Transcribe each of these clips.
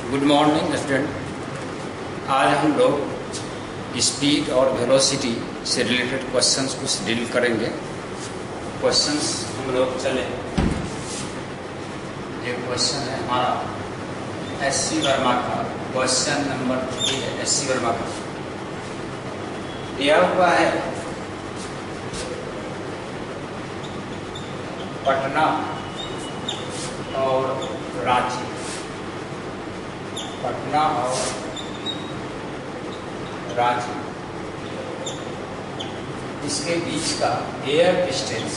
Good morning student. आज हम लोग स्पीड और वेलोसिटी से रिलेटेड क्वेश्चंस कुछ डील करेंगे। क्वेश्चंस हम लोग चले, एक क्वेश्चन है हमारा एस.सी. वर्मा का, क्वेश्चन नंबर 3 है एस.सी. वर्मा का। दिया हुआ है पटना और रांची, पटना और रांची, इसके बीच का air distance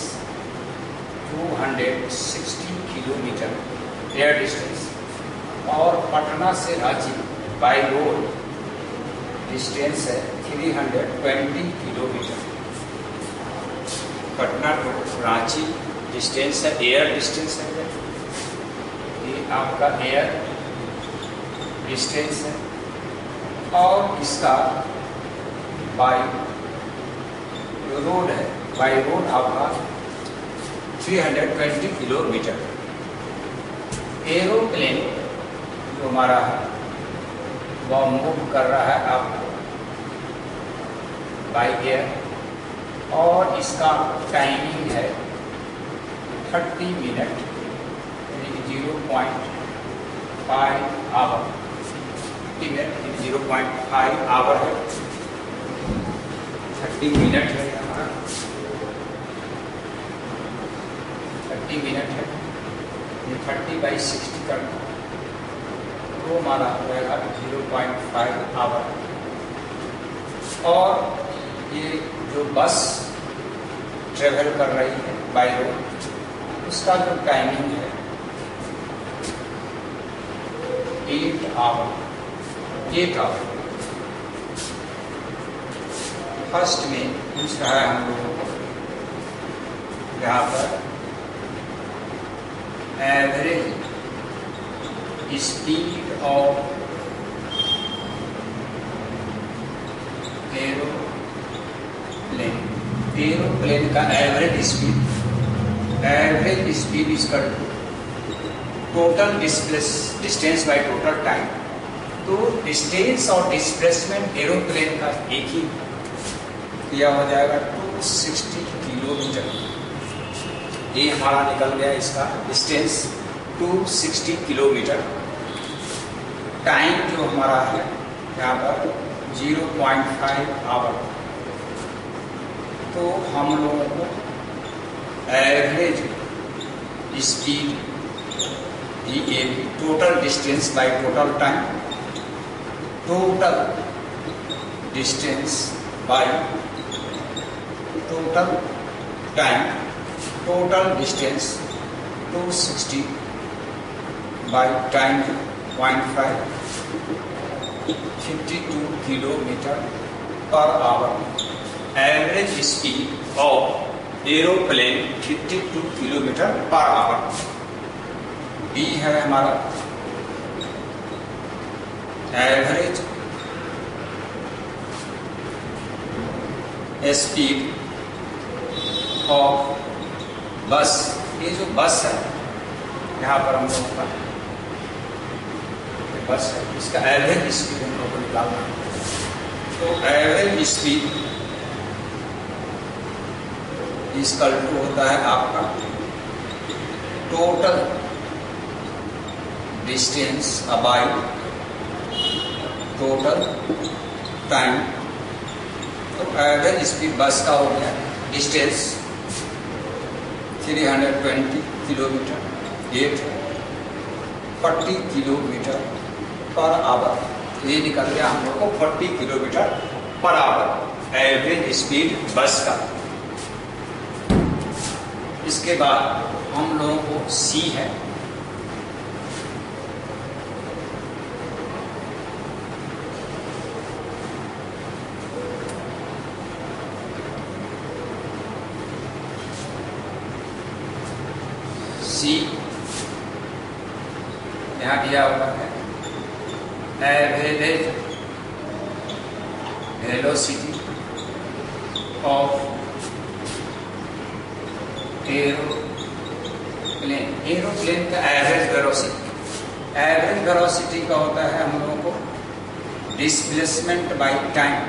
260 kilometre air distance, और पटना से रांची बाई रोड डिस्टेंस है 320 kilometre. Patna to Ranchi distance है, एयर डिस्टेंस है, ये आपका एयर डिस्टेंस है, और इसका बाई रोड है, बाई रोड आपका 320 किलोमीटर। एरोप्लेन जो हमारा है वह मूव कर रहा है आपको बाई एयर, और इसका टाइमिंग है 30 मिनट, 0.5 आवर, 0.5 आवर है, 30 मिनट है हमारा, 30 मिनट है, ये 30/60 करना तो हमारा हो जाएगा 0.5 आवर। और ये जो बस ट्रेवल कर रही है बाई रोड, उसका जो टाइमिंग है 8 आवर। फर्स्ट में पूछ रहा है हम लोगों को यहाँ पर एवरेज स्पीड ऑफ एरोप्लेन का एवरेज स्पीड इसका total distance by total time. तो डिस्टेंस और डिस्प्लेसमेंट एरोप्लेन का एक ही किया हो जाएगा 260 किलोमीटर। ये हमारा निकल गया, इसका डिस्टेंस 260 किलोमीटर। टाइम जो हमारा है यहाँ पर 0.5 आवर। तो हम लोगों को average speed total distance by total time, total distance by total time, total distance 260 by time 0.5, 52 kilometre per hour. Average speed of aeroplane 52 kilometre per hour. B है हमारा एवरेज स्पीड ऑफ बस। ये जो बस है यहाँ पर हम लोगों का बस है, इसका एवरेज स्पीड हम लोगों को निकालना है। तो एवरेज स्पीड इसका होता है आपका total distance by total time. तो एवरेज स्पीड बस का हो गया distance 320 kilometre, 40 kilometre per hour. ये निकल गया हम लोग को 40 kilometre per hour average speed bus का। इसके बाद हम लोगों को सी है सी, यहाँ दिया हुआ है एवरेज वेलोसिटी ऑफ एरोप्लेन का एवरेज वेलोसिटी एवरेज वेलोसिटी का होता है हम लोगों को displacement by time,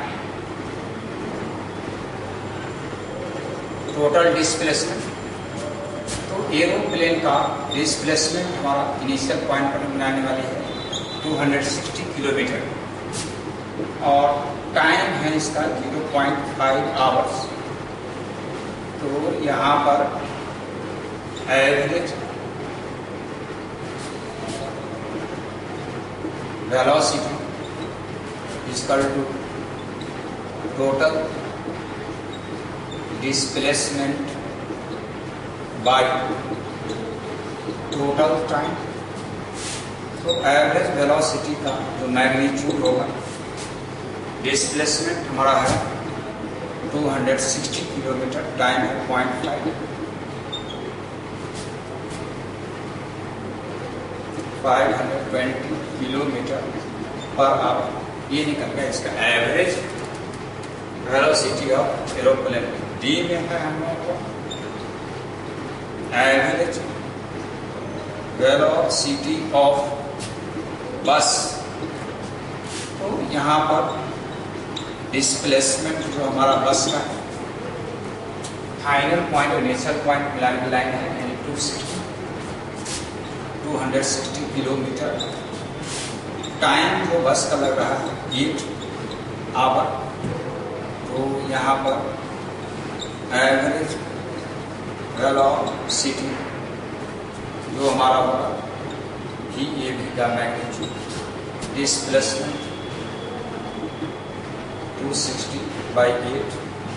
total displacement. तो एरोप्लेन का डिस्प्लेसमेंट हमारा इनिशियल पॉइंट पर बनाने वाली है 260 किलोमीटर और टाइम है इसका 0.5 आवर्स। तो यहाँ पर average velocity equal to total displacement by total time. तो एवरेज वेलोसिटी का जो मैग्नीट्यूड होगा, डिस्प्लेसमेंट हमारा है 260 किलोमीटर, टाइम है 0.5, 520 किलोमीटर पर आवर। ये निकल गया इसका average velocity of aeroplane. D में है हम लोगों को एवरेज वेलोसिटी ऑफ बस। तो यहाँ पर डिस्प्लेसमेंट जो हमारा बस का फाइनल पॉइंट और इनिशियल पॉइंट मिलाने की लाइन है 260 किलोमीटर। टाइम जो बस का लग रहा है 8 आवर। तो यहाँ पर एवरेज वेलोसिटी जो हमारा होगा ही ए का मैग्नीट्यूड, डिस्प्लेसमेंट 260/8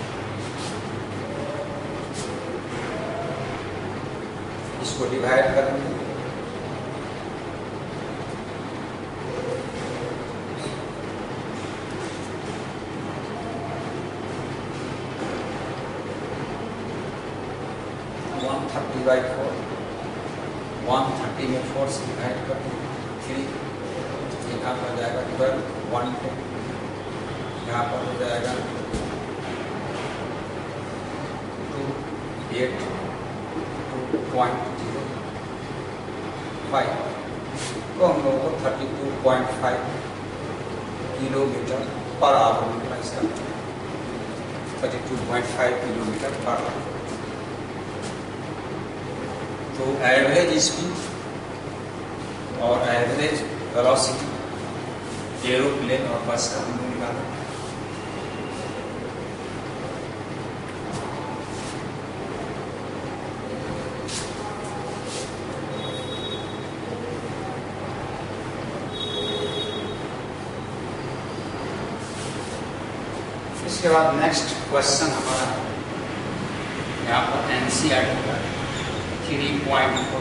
इसको डिवाइड करेंगे 130/4, 130 में 4 से डिवाइड कर 3, यहाँ पर जाएगा 12, 110, यहाँ पर हो जाएगा 2, 8, 2.05। तो हम लोगों को 32.5 किलोमीटर पर आवर मिलता है इसका, 32.5 किलोमीटर पर आवर। तो एवरेज स्पीड और एवरेज वेलोसिटी एरोप्लेन और बस का हम लोग निकाला। इसके बाद नेक्स्ट क्वेश्चन हमारा यहाँ पर एनसीईआरटी का 3.4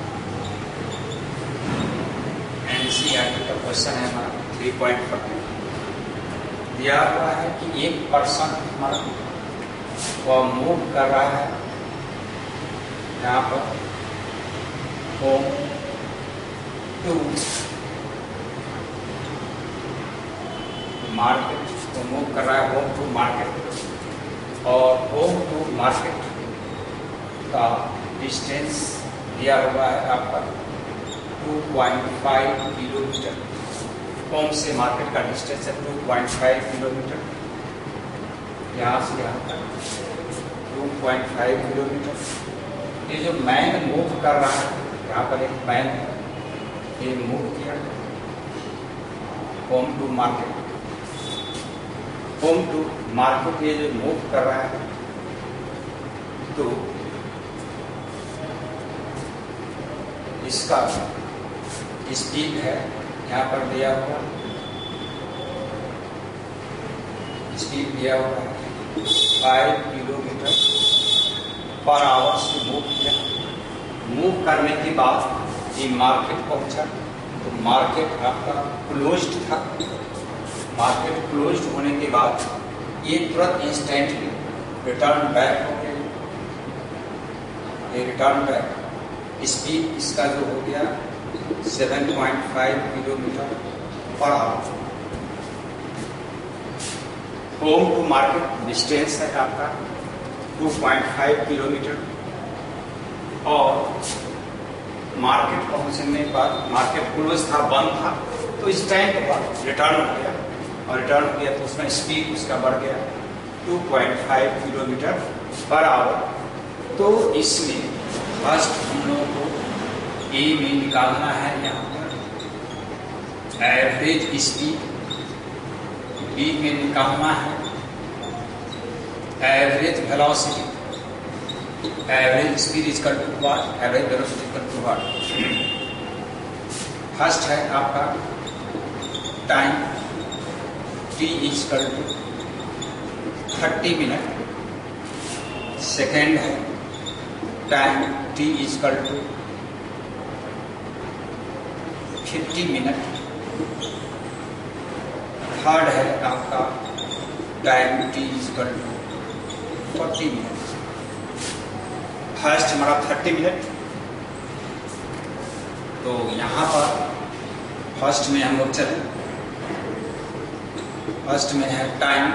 एनसीईआरटी का क्वेश्चन है हमारा 3.4। दिया हुआ है कि एक पर्सन हमारा वो मूव कर रहा है यहाँ पर होम टू मार्केट, तो मूव कर रहा है होम टू मार्केट और होम टू मार्केट का डिस्टेंस दिया हुआ है आपका 2.5 किलोमीटर। होम से मार्केट का डिस्टेंस है 2.5 किलोमीटर। यहाँ से यहाँ तक 2.5 किलोमीटर। ये जो मैन मूव कर रहा है, यहाँ पर एक मैन है, ये मूव किया home to market. Home to market ये जो मूव कर रहा है, तो इसका स्पीड है यहाँ पर दिया हुआ, स्पीड दिया हुआ है 5 किलोमीटर पर आवर से मूव किया। मूव करने के बाद ये मार्केट पहुंचा, तो मार्केट आपका क्लोज्ड था। मार्केट क्लोज्ड होने के बाद ये तुरंत इंस्टेंटली रिटर्न बैक हो गया। ये रिटर्न बैक स्पीड इसका जो हो गया 7.5 kilometre per hour. Home to market distance है आपका 2.5 किलोमीटर और मार्केट पहुंचने पर मार्केट क्लोज था, बंद था, तो इस टाइम पर रिटर्न हो गया और रिटर्न हो गया तो उसमें स्पीड उसका बढ़ गया 2.5 किलोमीटर पर आवर। तो इसमें फर्स्ट हम लोगों को ए में निकालना है यहाँ पर एवरेज स्पीड, बी में निकालना है average velocity, average speed is equal to what, average velocity equal to what. First है आपका time, T is equal to 30 minute. Second है time, T is equal to 50 minute. Third है आपका time, T is equal to 40 minute. First हमारा 30 minute, तो यहाँ पर first में हम लोग चलें। फर्स्ट में है time,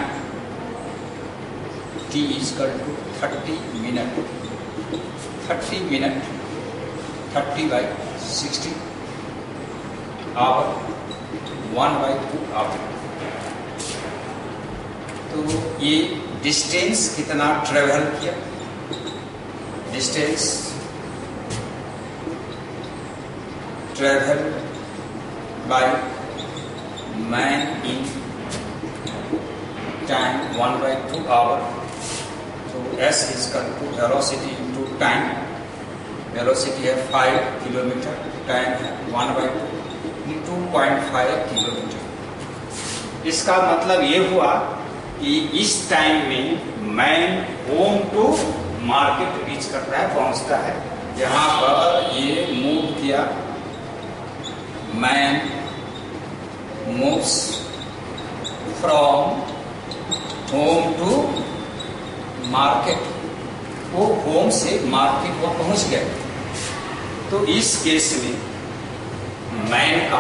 T is equal to 30 minute. 30 minute 30/60 hour 1/2 hour. तो ये डिस्टेंस कितना ट्रेवल किया, distance travel by man in time 1/2 hour. तो S is equal to velocity into time. Velocity है 5 किलोमीटर, टाइम है 1/2 इंटू 0.5 किलोमीटर। इसका मतलब ये हुआ कि इस टाइम में man home to market reach करता है, पहुंचता है। यहाँ पर ये मूव किया, man moves from home to market, वो होम से मार्केट वो पहुंच गए। तो इस केस में मैन का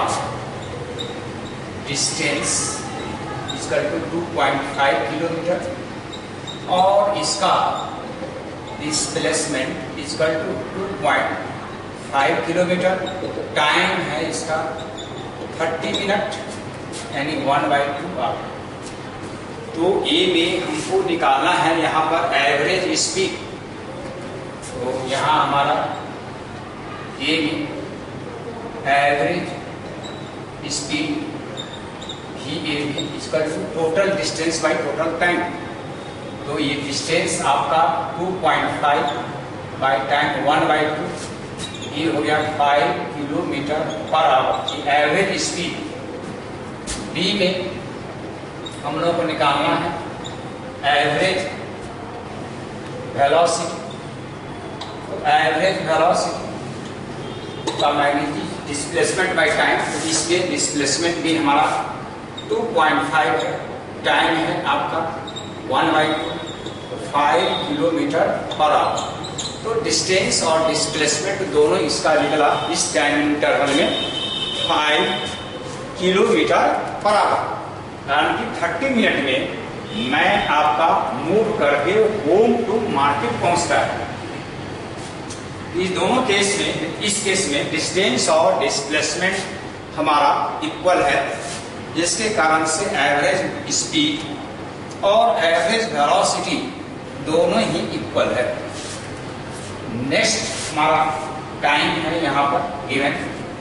डिस्टेंस इक्वल टू 2.5 किलोमीटर और इसका displacement equal to 2.5 kilometre. Time है इसका 30 मिनट यानी 1/2 आवर। तो ए में हमको निकालना है यहाँ पर एवरेज स्पीड। तो यहाँ हमारा ए में एवरेज स्पीड ही ए भी equal to total distance by total time. तो ये डिस्टेंस आपका 2.5 बाय टाइम 1/2, ये हो गया 5 kilometre per hour average speed. B में हम लोग को निकालना है एवरेज वेलोसिटी। तो एवरेज वेलोसिटी का मैग्नीट्यूड डिस्प्लेसमेंट बाय टाइम, तो इसमें डिस्प्लेसमेंट भी हमारा 2.5 है, टाइम है आपका 1/2, 5 किलोमीटर पर आवर। तो डिस्टेंस और डिस्प्लेसमेंट दोनों इसका निकला इस टाइम इंटरवल में 5 किलोमीटर पर आवर। यानी कि 30 मिनट में मैं आपका मूव करके होम टू मार्केट पहुंचता है। इस दोनों केस में, इस केस में डिस्टेंस और डिस्प्लेसमेंट हमारा इक्वल है, जिसके कारण से एवरेज स्पीड और एवरेज वेलोसिटी दोनों ही इक्वल है। नेक्स्ट हमारा टाइम है यहाँ पर गिवन।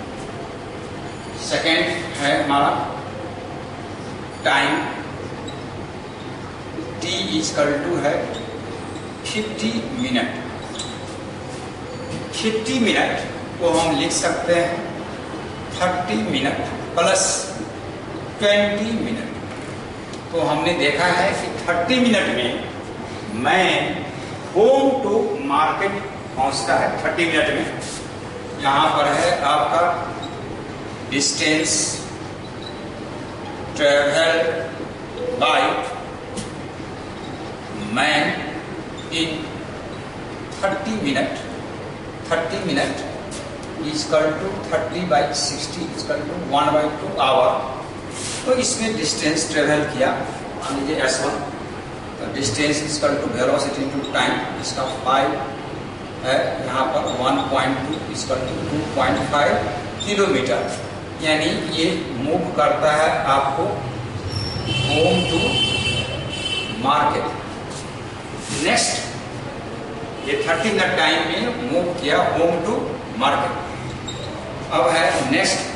सेकेंड है हमारा टाइम, t इक्वल टू है 50 मिनट। 50 मिनट को हम लिख सकते हैं 30 मिनट प्लस 20 मिनट। तो हमने देखा है कि 30 मिनट में मैं होम टू मार्केट पहुंचता है 30 मिनट में। यहाँ पर है आपका distance travel by man in 30 minute. 30 minute equal to 30/60 equal to 1/2 hour. तो इसमें डिस्टेंस ट्रेवल किया, मान लीजिए S1, तो distance equal to velocity into time, इसका 5 है यहाँ पर 1.2 इक्वल टू 2.5 किलोमीटर, यानी ये मूव करता है आपको होम टू मार्केट। नेक्स्ट ये 30 मिनट टाइम में मूव किया होम टू मार्केट। अब है next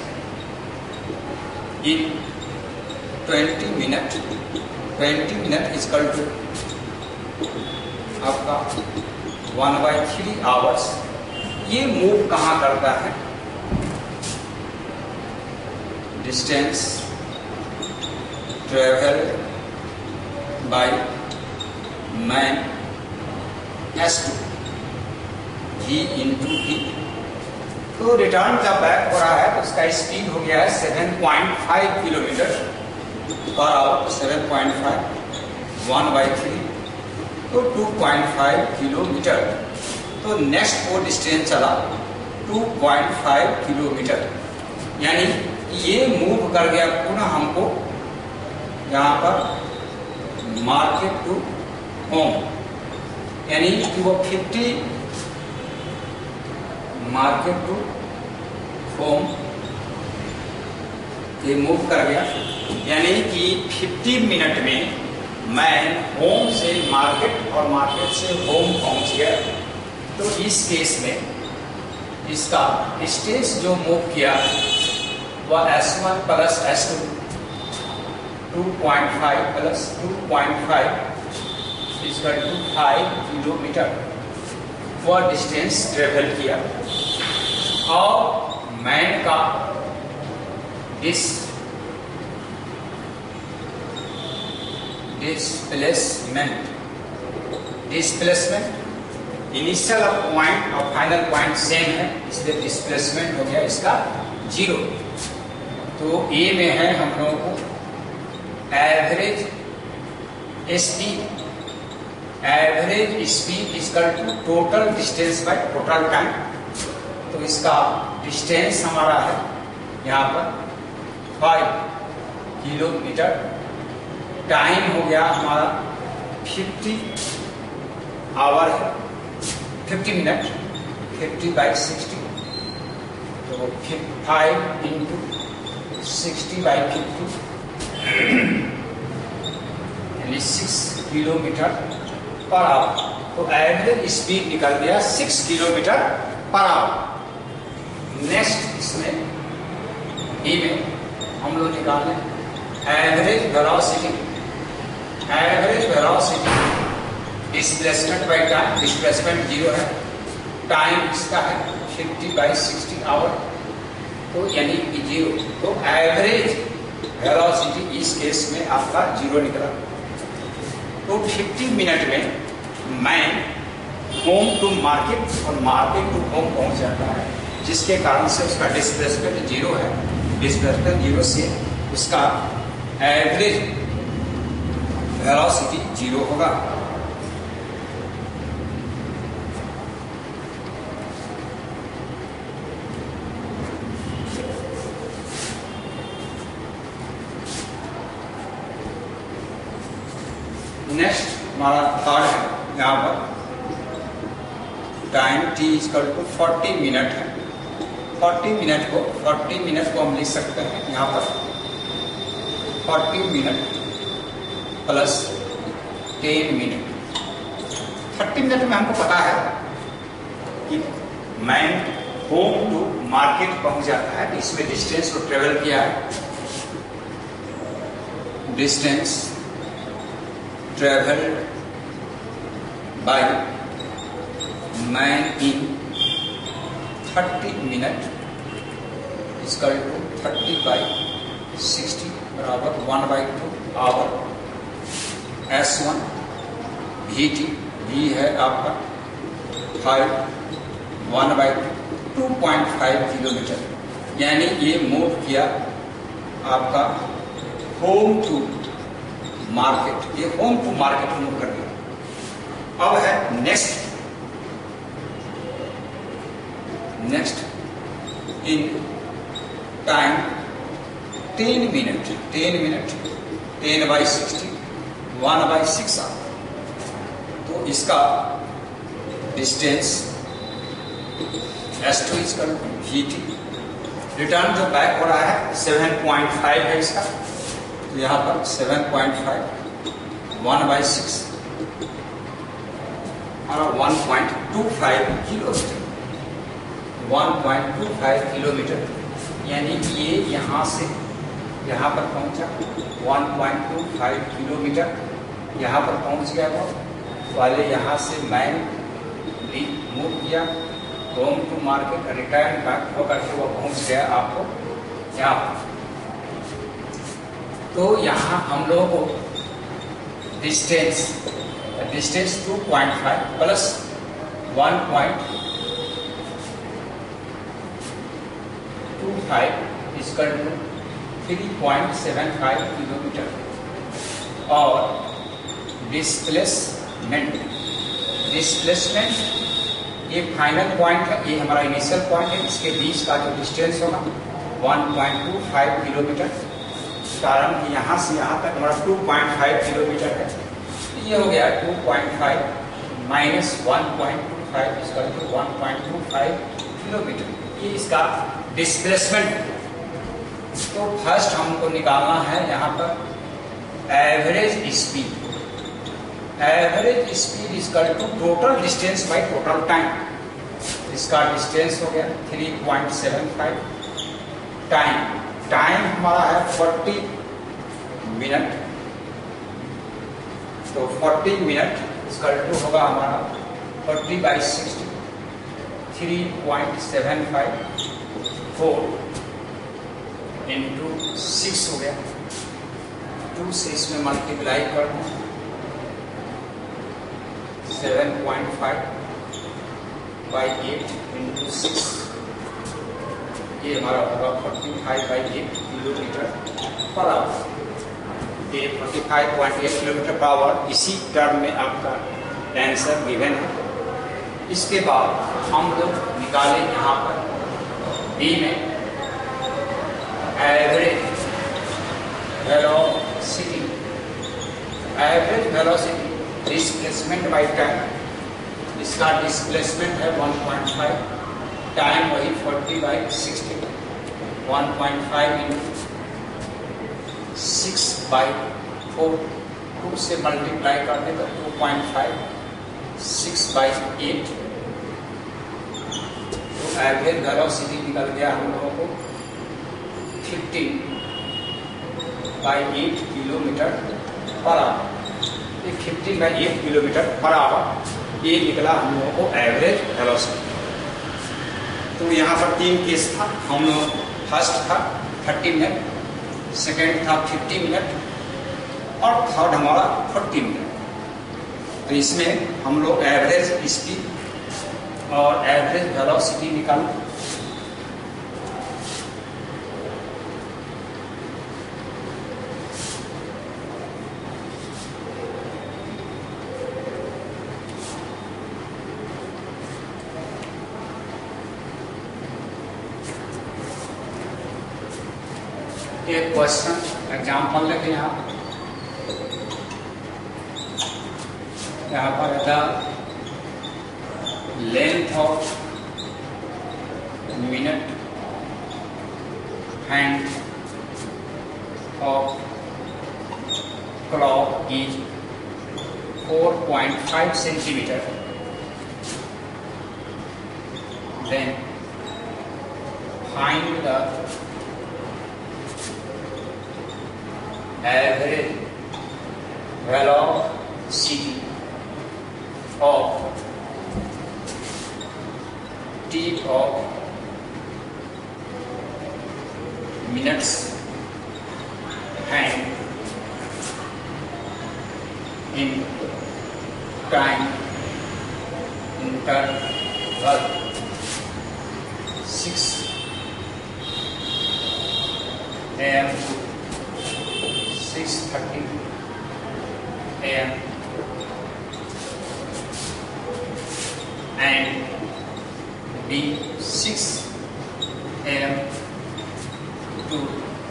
in 20 minute equal to आपका 1/3 आवर्स। ये मूव कहाँ करता है? Distance travel by man S2 G into T। तो रिटर्न जब बैक हो रहा है तो उसका स्पीड हो गया है 7.5 किलोमीटर पर आवर। 7.5 1/3 तो 2.5 किलोमीटर। तो नेक्स्ट वो डिस्टेंस चला 2.5 किलोमीटर, यानी ये मूव कर गया पुनः हमको यहाँ पर मार्केट टू होम, यानी कि वो 50 मार्केट टू होम ये मूव कर गया, यानी कि 50 मिनट में मैं होम से मार्केट और मार्केट से होम पहुंच गया। तो इस केस में इसका डिस्टेंस जो मूव किया वह S1 plus S2 2.5 plus 2.5 equal to 5 kilometre वह डिस्टेंस ट्रेवल किया। और मैन का डिस्प्लेसमेंट इनिशियल पॉइंट और फाइनल पॉइंट सेम है, इसलिए डिस्प्लेसमेंट हो गया इसका 0। तो ए में है हम लोगों को average speed equal to total distance by total time. तो इसका डिस्टेंस हमारा है यहाँ पर 5 किलोमीटर। टाइम हो गया हमारा 50 आवर है, 50 मिनट 50/60। तो 5 इंटू 60/50 यानी 6 किलोमीटर पर आवर। तो एवरेज स्पीड निकल गया 6 किलोमीटर पर आवर। नेक्स्ट इसमें ई में हम लोग निकाल लें average velocity displacement by time. Displacement 0 है, टाइम इसका है 50/60 आवर, तो यानी कि 0। तो एवरेज वेलोसिटी इस केस में आपका 0 निकला। तो 50 मिनट में मैं होम टू मार्केट और मार्केट टू होम पहुंच जाता है, जिसके कारण से उसका डिस्प्लेसमेंट 0 है। डिस्प्लेसमेंट 0 से उसका एवरेज वेलोसिटी 0 होगा। नेक्स्ट हमारा थर्ड है, यहाँ पर time t equal to 40 minute है। 40 मिनट को हम लिख सकते हैं यहाँ पर 40 मिनट प्लस 10 मिनट। 30 मिनट में हमको पता है कि मैं होम टू मार्केट पहुंच जाता है, तो इसमें डिस्टेंस को ट्रेवल किया है। Distance travelled by man in 30 minute equal to 30/60 बराबर 1/2 आवर। S1 VT V है आपका 5 1/2 2.5 किलोमीटर, यानी ये मूव किया आपका होम टू मार्केट। ये होम टू मार्केट मूव कर दिया। अब है next in time 10 minute 10/60 1/6 hour. तो इसका distance S2 equal to VT। Return जो बैक हो रहा है 7.5 है इसका, तो यहाँ पर 7.5 1/6 और 1.25 किलोमीटर, 1.25 किलोमीटर, यानी कि ये यहाँ से यहाँ पर पहुँचा 1.25 किलोमीटर, यहाँ पर पहुँच गया वो वाले। यहाँ से मैं मूव किया home to market, return back होकर के वो पहुँच गया आपको यहाँ पर। तो यहाँ हम लोगों को distance 2.5 plus 1.25 equal to 3.75 kilometre, और डिस्प्लेसमेंट ये फाइनल पॉइंट है, ये हमारा इनिशियल पॉइंट है, इसके बीच का जो डिस्टेंस होगा 1.25 किलोमीटर, कारण कि यहाँ से यहाँ तक हमारा 2.5 किलोमीटर है। ये हो गया 2.5 माइनस 1.25 इसका 1.25 किलोमीटर, ये इसका डिस्प्लेसमेंट। तो फर्स्ट हमको निकालना है यहाँ पर average speed. Average speed equal to total distance by total time. इसका डिस्टेंस हो गया 3.75, टाइम हमारा है 40 मिनट, तो 40 मिनट इक्वल टू होगा हमारा 40/60, 3.75 इंटू 6 हो गया, 2 से इसमें मल्टीप्लाई कर दूँ 7.5/8 इंटू 6, ये हमारा होगा 45/8 किलोमीटर पर आवर। ये 45.8 किलोमीटर पर आवर इसी टर्म में आपका आंसर गिवन है। इसके बाद हम लोग निकाले यहाँ पर बी में average velocity. Average velocity displacement by time, इसका डिस्प्लेसमेंट है 1.5, टाइम वही 40/60, 1.5 इंटू 6/4, 2 से मल्टीप्लाई करने पर 2.5, 6/8, तो एवरेज वेलोसिटी निकल गया हम लोगों को 15/8 kilometre per our. 15/8 kilometre per hour ये निकला हम लोगों को एवरेज वेलोसिटी। तो यहाँ पर 3 केस था हम लोग, फर्स्ट था 30 मिनट, सेकेंड था 50 मिनट और थर्ड हमारा 40 मिनट। तो इसमें हम लोग एवरेज स्पीड और एवरेज वेलोसिटी निकालें। एक क्वेश्चन एग्जाम्पल लेके यहाँ पर था length of minute hand of clock is 4.5 centimetre, then find the average velocity of tip of minutes hand in time interval 6 AM to 6:30 AM and B 6 AM to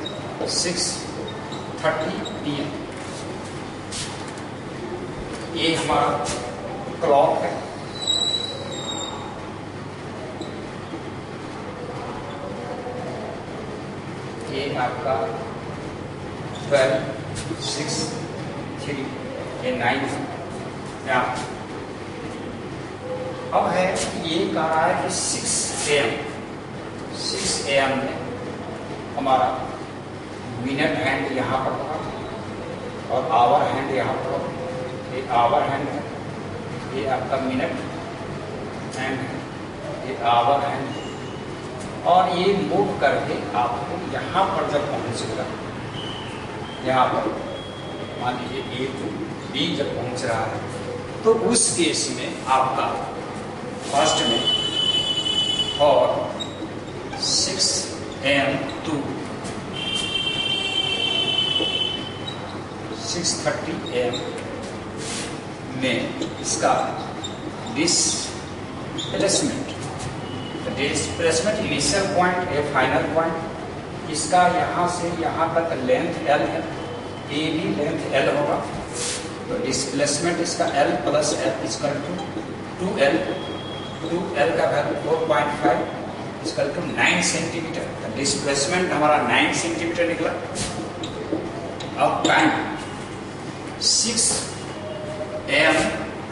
6:30 PM। ये हमारा clock है। ये आपका 12, 6, 3, ये 9 है। अब है ये कह रहा है कि 6 AM में हमारा मिनट हैंड यहाँ पर होगा और आवर हैंड यहाँ पर होगा। ये आवर हैंड है, ये आपका मिनट हैंड है, ये आवर हैंड है। और ये मूव करके आपको यहाँ पर जब पहुँचेगा, यहाँ पर मान लीजिए A to B जब पहुँच रहा है, तो उस केस में आपका फर्स्ट में और 6 AM to 6:30 AM में इसका डिस्प्लेसमेंट इनिशियल पॉइंट है, फाइनल पॉइंट, इसका यहाँ से यहाँ तक लेंथ L है, ए भी लेंथ L होगा। तो डिस्प्लेसमेंट इसका L plus L equal to 2L का value 4.5 equal to 9 centimetre. Displacement हमारा 9 सेंटीमीटर निकला। अब टाइम 6 AM to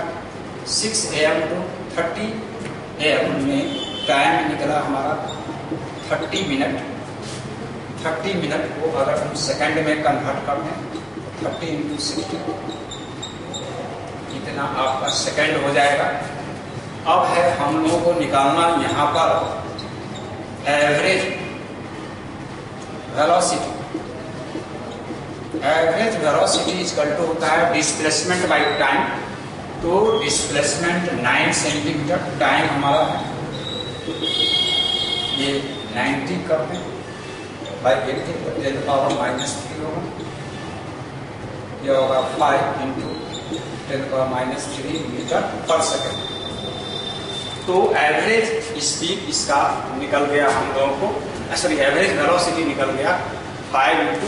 30 AM में टाइम निकला हमारा 30 मिनट। 30 मिनट को अगर हम सेकंड में कन्वर्ट कर दें, 30 इंटू 60 इतना आपका सेकंड हो जाएगा। अब है हम लोगों को निकालना यहाँ पर average velocity. Average velocity equal to होता है डिस्प्लेसमेंट बाई टाइम। तो डिस्प्लेसमेंट 9 सेंटीमीटर, टाइम हमारा है ये 90 कर दें बाई 80 तो 10⁻³ होगा। ये होगा 5 इंटू 10⁻³ मीटर पर सेकेंड। तो एवरेज स्पीड इसका निकल गया हम लोगों को, सॉरी एवरेज वेलोसिटी निकल गया 5 इंटू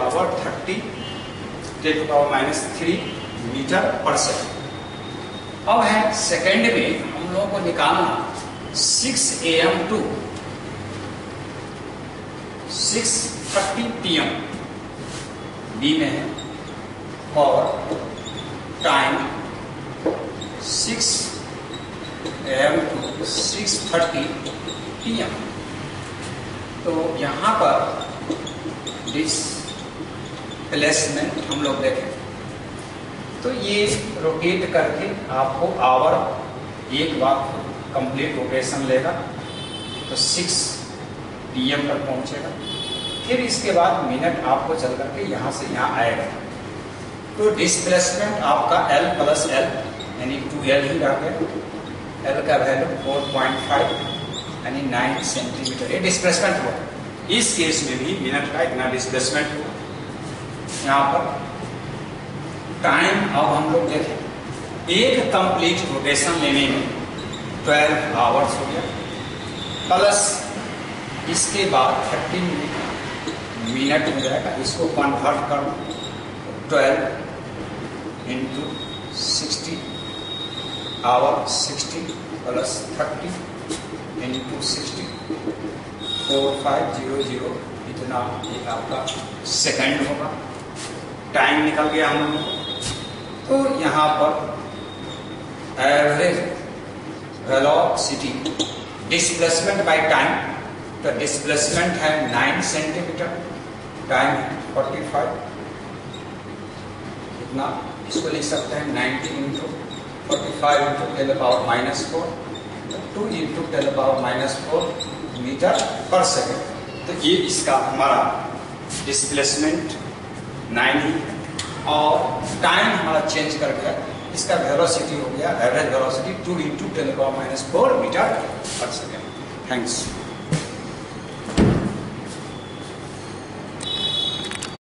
10⁻³ मीटर पर सेकेंड। अब है सेकेंड में हम लोगों को निकालना 6 AM to 6:30 PM बी में है और टाइम 6 AM to 6:30 PM। तो यहाँ पर डिस्प्लेसमेंट हम लोग देखें तो ये रोटेट करके आपको आवर एक बार कंप्लीट रोटेशन लेगा तो 6 PM पर पहुंचेगा। फिर इसके बाद मिनट आपको चल करके यहाँ से यहाँ आएगा। तो डिस्प्लेसमेंट आपका L प्लस L यानी 2L ही रह गया। L का वैल्यू 4.5 यानी 9 सेंटीमीटर ये डिस्प्लेसमेंट हुआ। इस केस में भी मिनट का इतना डिस्प्लेसमेंट हुआ। यहाँ पर टाइम अब हम लोग देखें, एक कंप्लीट रोटेशन लेने में 12 आवर्स हो गया, प्लस इसके बाद 30 मिनट हो जाएगा। इसको कन्वर्ट कर 12 इंटू 60 आवर 60 प्लस 30 इंटू 60 4500 इतना ये आपका सेकंड होगा। टाइम निकल गया हम लोगों को। तो यहाँ पर average velocity displacement by time, तो डिस्प्लेसमेंट है 9 सेंटीमीटर, टाइम 45 इतना, इसको लिख सकते हैं 90 into 45 into 10⁻⁻⁴, 2 into 10⁻⁻⁴ metre per second. तो ये इसका हमारा डिस्प्लेसमेंट 9 ही और टाइम हमारा चेंज कर गया। इसका वेलोसिटी हो गया average velocity 2 into 10⁻⁴ metre per second. Thanks.